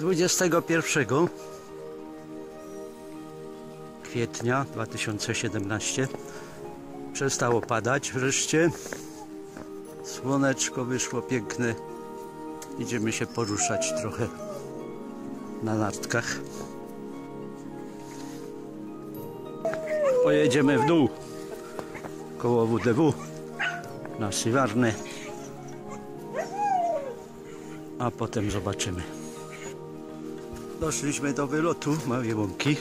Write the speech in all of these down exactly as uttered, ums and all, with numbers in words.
dwudziestego pierwszego kwietnia dwa tysiące siedemnastego przestało padać wreszcie. Słoneczko wyszło piękne. Idziemy się poruszać trochę na nartkach. Pojedziemy w dół koło W D W na Siwarny, a potem zobaczymy. Doszliśmy do wylotu Małej Łąki.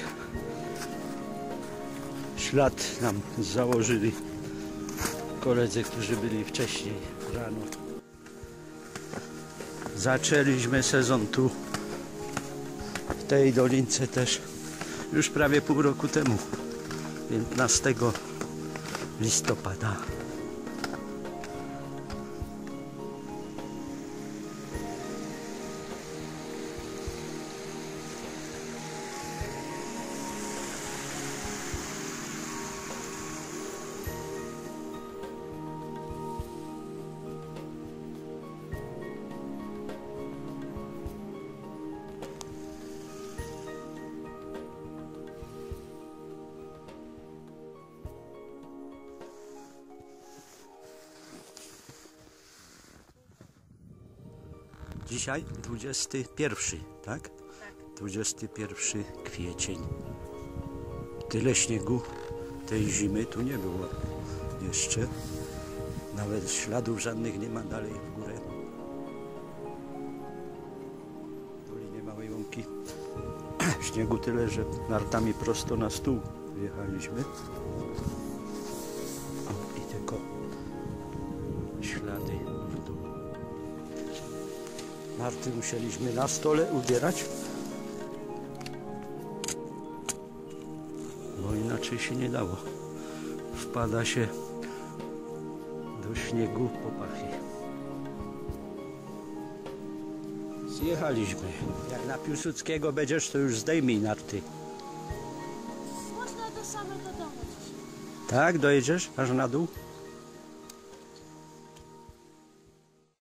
Ślad nam założyli koledzy, którzy byli wcześniej rano. Zaczęliśmy sezon tu, w tej dolince też, już prawie pół roku temu, piętnastego listopada. Dzisiaj dwudziesty pierwszy, tak? Tak. dwudziesty pierwszy kwiecień. Tyle śniegu tej zimy tu nie było jeszcze. Nawet śladów żadnych nie ma dalej w górę. W Dolinie Małej Łąki śniegu tyle, że nartami prosto na stół wjechaliśmy. O, i tylko ślady w dół. Narty musieliśmy na stole ubierać, bo inaczej się nie dało. Wpada się do śniegu po pachy. Zjechaliśmy. Jak na Piłsudskiego będziesz, to już zdejmij narty. Można do samego domu. Tak? Dojedziesz aż na dół?